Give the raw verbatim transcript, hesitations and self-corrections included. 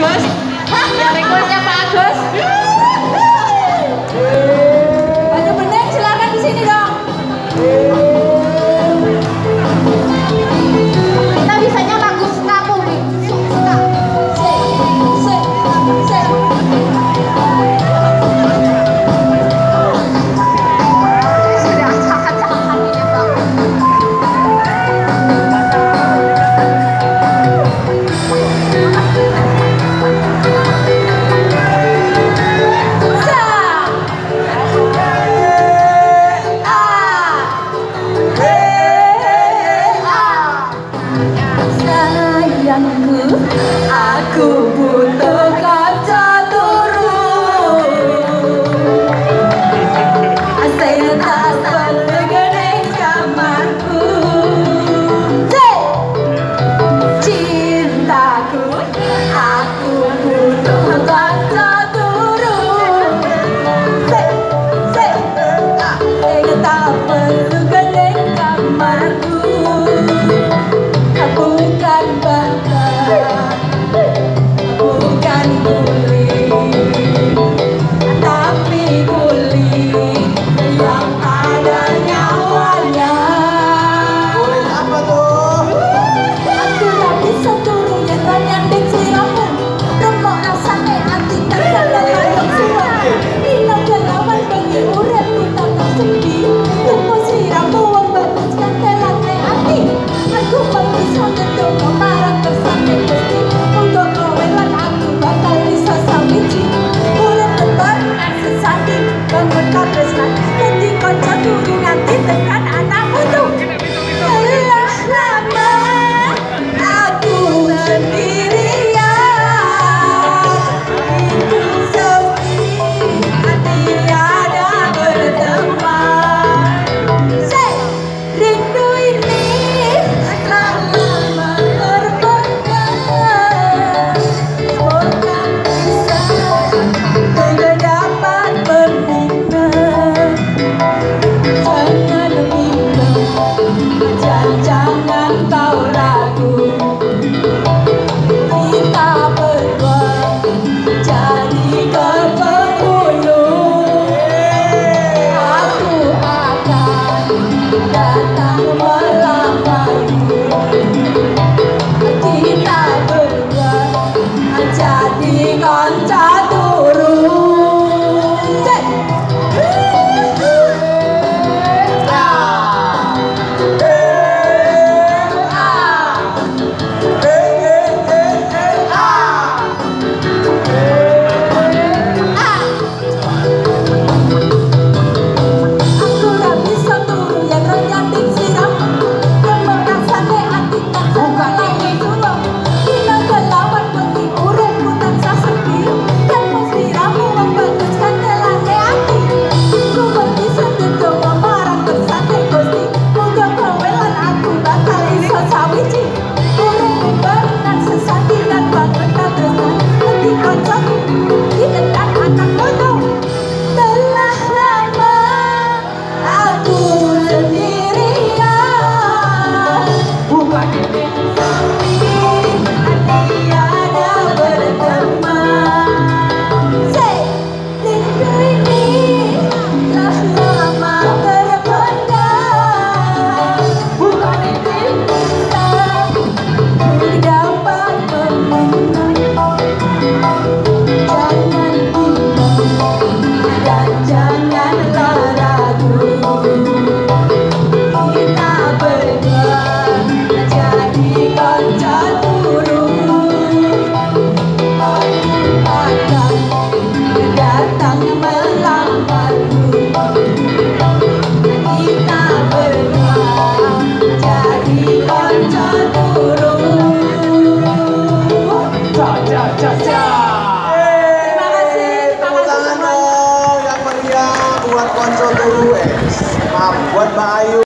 Agus. Ya requestnya Pak Agus. Baju bening silakan di sini dong. Kita bisanya lagu kamu nih. Suka. Se, se, se. Sudah cahat-cahat ini Bang. Aku butuh kaca turun. Saya tak bergening kamarku. Cintaku, aku butuh kaca turun. Saya tak bergening kamarku. Aku bukan bangga, bukan guling, tapi guling yang ada nyawanya. Guling apa tuh? Aku tak bisa turun yang nyanding siramu. Remok rasanya hati tak sadar layang suara. Dina gelawan bagi urep kita tak sedih. Tunggu siramu yang baguskan telanai hati. Aku bisa tentu marah tersangka pasti. Untuk kawelan aku bakal bisa sawiji. Urep tebar sesati bangun kabresna. Nanti konco turun nanti tekan anakmu tuh. Telah lama aku sendirian. Itu sepi hati ada berteman. Say, rindu ini telah lama terpendam. Bukan bisa tidak dapat berminat. Jangan bimbang, jangan kau ragu. Kita berdua jadi kepenghulu. Aku akan datang melamarmu. Kita berdua jadi kanca turun. Aku tak bisa turun yang nyanding siramu. Remok rasane hati tak sadar layang suara. Dina gelawan bagi urip putar sasegi. Yang siramu membaguskan telanai hati. Ku bisa tentu marah tersangka gusti. Moga kawelan aku bakal iso sawiji. Urip bebarengan sesati dan bangun kabresna. Nanti koncoku ditekan anakmu tuh. Telah lama aku sendirian. Bukan ini sepi hati ada berteman. Say, rindu ini telah lama terpendam. Bukan ini bisa dapat berminat. Jangan bimbang dan janganlah ragu. Kita berdua jadi kanca turun. Aku akan datang melamarmu. Kita berdua jadi kanca turun. Ja, ja, ja, ja. Terima kasih, terima Tepuk kasih tangan semuanya. dong yang meriah buat Konco Turu. Eh, maaf buat Mbak Ayu.